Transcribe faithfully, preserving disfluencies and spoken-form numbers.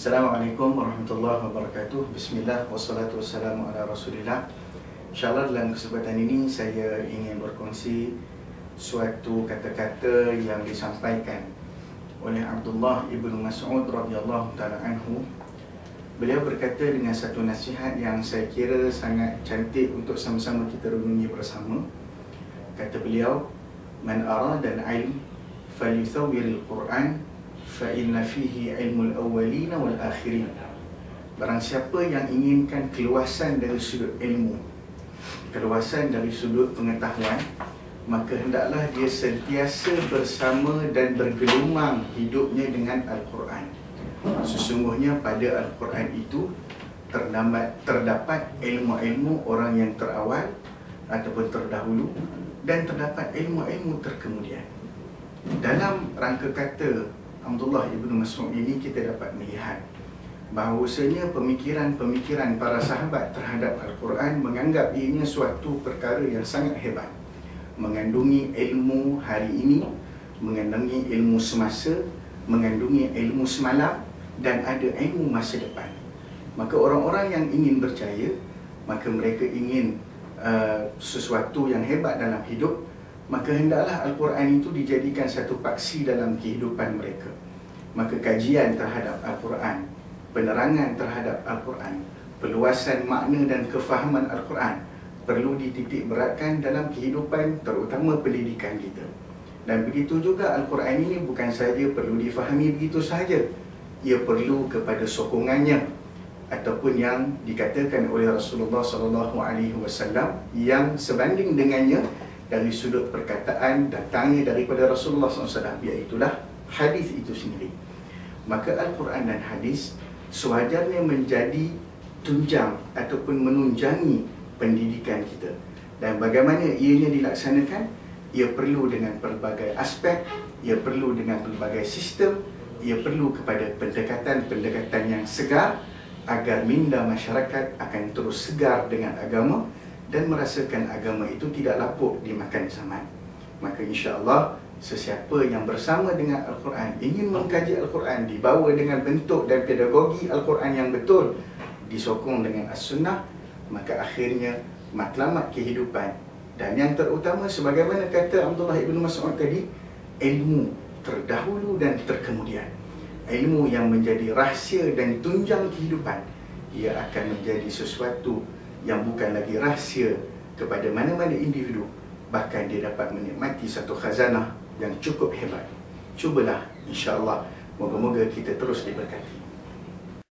Assalamualaikum warahmatullahi wabarakatuh. Bismillah wassalatu wassalamu ala rasulillah. InsyaAllah dalam kesempatan ini saya ingin berkongsi suatu kata-kata yang disampaikan oleh Abdullah ibnu Mas'ud radhiyallahu ta'ala anhu. Beliau berkata dengan satu nasihat yang saya kira sangat cantik untuk sama-sama kita renungi bersama. Kata beliau, "Man arada al-ilm falyuthawwir al-Quran fa inna fihi ilmul awwalin wal akhirin." Barang siapa yang inginkan keluasan dari sudut ilmu, keluasan dari sudut pengetahuan, maka hendaklah dia sentiasa bersama dan bergelumang hidupnya dengan Al-Quran. Sesungguhnya pada Al-Quran itu terdapat, terdapat ilmu-ilmu orang yang terawal ataupun terdahulu, dan terdapat ilmu-ilmu terkemudian. Dalam rangka kata Abdullah ibnu Mas'ud ini, kita dapat melihat bahawasanya pemikiran-pemikiran para sahabat terhadap Al-Quran menganggap ianya suatu perkara yang sangat hebat, mengandungi ilmu hari ini, mengandungi ilmu semasa, mengandungi ilmu semalam, dan ada ilmu masa depan. Maka orang-orang yang ingin percaya, maka mereka ingin uh, sesuatu yang hebat dalam hidup, maka hendaklah Al-Quran itu dijadikan satu paksi dalam kehidupan mereka. Maka kajian terhadap Al-Quran, penerangan terhadap Al-Quran, perluasan makna dan kefahaman Al-Quran perlu dititik beratkan dalam kehidupan, terutama pendidikan kita. Dan begitu juga Al-Quran ini bukan sahaja perlu difahami begitu sahaja, ia perlu kepada sokongannya, ataupun yang dikatakan oleh Rasulullah sallallahu alaihi wasallam yang sebanding dengannya dari sudut perkataan datangnya daripada Rasulullah sallallahu alaihi wasallam, iaitulah hadis itu sendiri. Maka Al-Quran dan hadis sewajarnya menjadi tunjang ataupun menunjangi pendidikan kita. Dan bagaimana ianya dilaksanakan? Ia perlu dengan pelbagai aspek, ia perlu dengan pelbagai sistem, ia perlu kepada pendekatan-pendekatan yang segar agar minda masyarakat akan terus segar dengan agama dan merasakan agama itu tidak lapuk dimakan zaman. Maka insya-Allah sesiapa yang bersama dengan Al-Quran, ingin mengkaji Al-Quran, dibawa dengan bentuk dan pedagogi Al-Quran yang betul, disokong dengan As-Sunnah, maka akhirnya matlamat kehidupan. Dan yang terutama, sebagaimana kata Abdullah ibnu Mas'ud tadi, ilmu terdahulu dan terkemudian. Ilmu yang menjadi rahsia dan tunjang kehidupan, ia akan menjadi sesuatu yang bukan lagi rahsia kepada mana-mana individu, bahkan dia dapat menikmati satu khazanah yang cukup hebat. Cubalah, insya-Allah, moga-moga kita terus diberkati.